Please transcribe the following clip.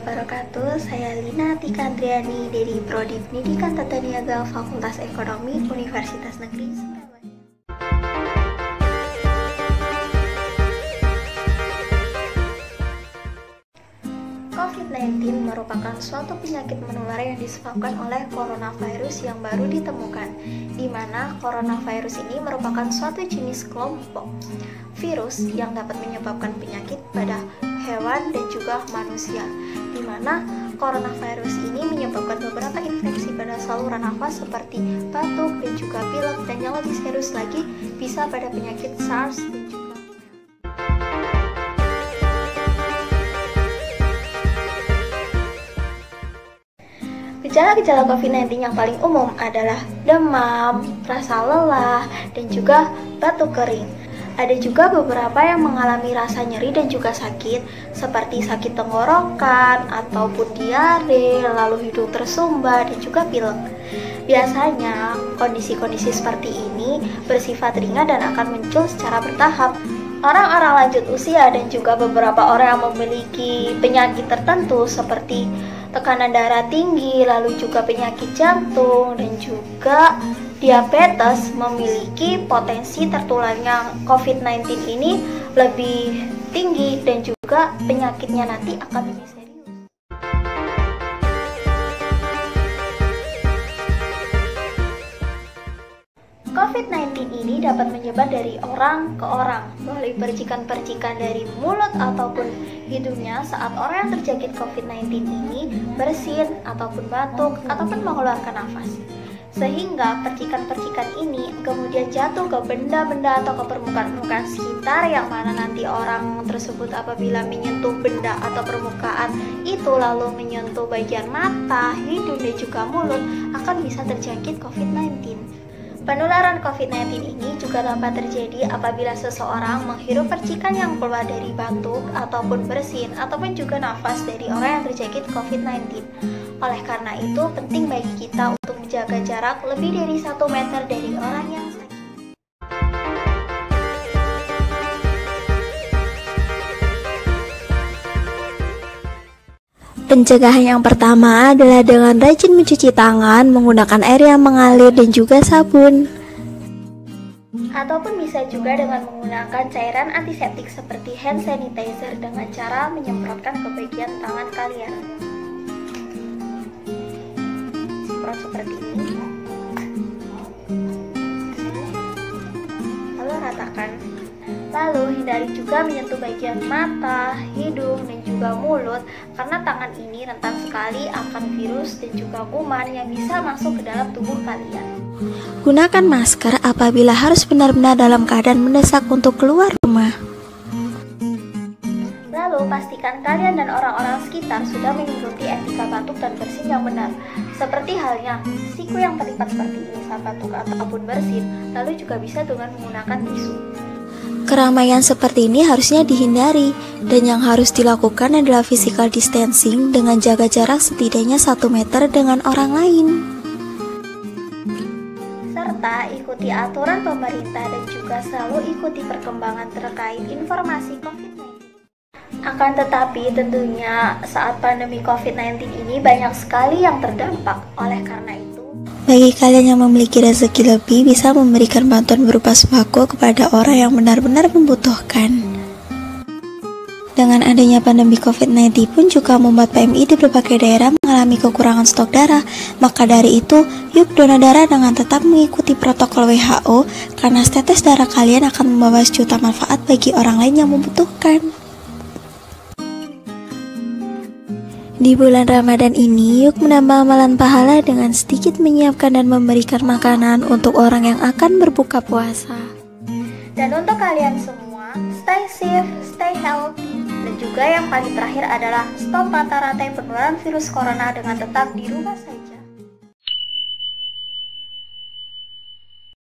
wabarakatuh. Saya Lina Tika Andriani dari Prodi Pendidikan Tata Niaga Fakultas Ekonomi Universitas Negeri Surabaya. COVID-19 merupakan suatu penyakit menular yang disebabkan oleh coronavirus yang baru ditemukan, di mana coronavirus ini merupakan suatu jenis kelompok virus yang dapat menyebabkan penyakit pada hewan dan juga manusia, di mana coronavirus ini menyebabkan beberapa infeksi pada saluran nafas seperti batuk dan juga pilek, dan yang lebih serius lagi bisa pada penyakit SARS dan juga Gejala-gejala COVID-19 yang paling umum adalah demam, rasa lelah, dan juga batuk kering. Ada juga beberapa yang mengalami rasa nyeri dan juga sakit, seperti sakit tenggorokan, ataupun diare, lalu hidung tersumbat, dan juga pilek. Biasanya, kondisi-kondisi seperti ini bersifat ringan dan akan muncul secara bertahap. Orang-orang lanjut usia dan juga beberapa orang yang memiliki penyakit tertentu seperti tekanan darah tinggi, lalu juga penyakit jantung, dan juga diabetes memiliki potensi tertularnya COVID-19 ini lebih tinggi, dan juga penyakitnya nanti akan lebih serius. COVID-19 ini dapat menyebar dari orang ke orang melalui percikan-percikan dari mulut ataupun hidungnya saat orang yang terjangkit COVID-19 ini bersin ataupun batuk ataupun mengeluarkan nafas. Sehingga percikan-percikan ini kemudian jatuh ke benda-benda atau ke permukaan sekitar, yang mana nanti orang tersebut apabila menyentuh benda atau permukaan itu lalu menyentuh bagian mata, hidung, dan juga mulut akan bisa terjangkit COVID-19. Penularan COVID-19 ini juga dapat terjadi apabila seseorang menghirup percikan yang keluar dari batuk ataupun bersin ataupun juga nafas dari orang yang terjangkit COVID-19. Oleh karena itu, penting bagi kita untuk menjaga jarak lebih dari 1 meter dari orang yang sakit. Pencegahan yang pertama adalah dengan rajin mencuci tangan menggunakan air yang mengalir dan juga sabun. Ataupun bisa juga dengan menggunakan cairan antiseptik seperti hand sanitizer dengan cara menyemprotkan ke bagian tangan kalian. Semprot seperti ini. Lalu ratakan. Lalu hindari juga menyentuh bagian mata, hidung, dan juga mulut, karena tangan ini rentan sekali akan virus dan juga kuman yang bisa masuk ke dalam tubuh kalian. Gunakan masker apabila harus benar-benar dalam keadaan mendesak untuk keluar rumah. Lalu pastikan kalian dan orang-orang sekitar sudah mengikuti etika batuk dan bersin yang benar. Seperti halnya siku yang terlipat seperti ini saat batuk ataupun bersin, lalu juga bisa dengan menggunakan tisu. Keramaian seperti ini harusnya dihindari, dan yang harus dilakukan adalah physical distancing dengan jaga jarak setidaknya 1 meter dengan orang lain. Serta ikuti aturan pemerintah dan juga selalu ikuti perkembangan terkait informasi COVID-19. Akan tetapi tentunya saat pandemi COVID-19 ini banyak sekali yang terdampak. Oleh karena itu, bagi kalian yang memiliki rezeki lebih, bisa memberikan bantuan berupa sembako kepada orang yang benar-benar membutuhkan. Dengan adanya pandemi COVID-19 pun juga membuat PMI di berbagai daerah mengalami kekurangan stok darah. Maka dari itu, yuk donor darah dengan tetap mengikuti protokol WHO, karena tetes darah kalian akan membawa sejuta manfaat bagi orang lain yang membutuhkan. Di bulan Ramadan ini, yuk menambah amalan pahala dengan sedikit menyiapkan dan memberikan makanan untuk orang yang akan berbuka puasa. Dan untuk kalian semua, stay safe, stay healthy, dan juga yang paling terakhir adalah stop mata rantai penularan virus corona dengan tetap di rumah saja.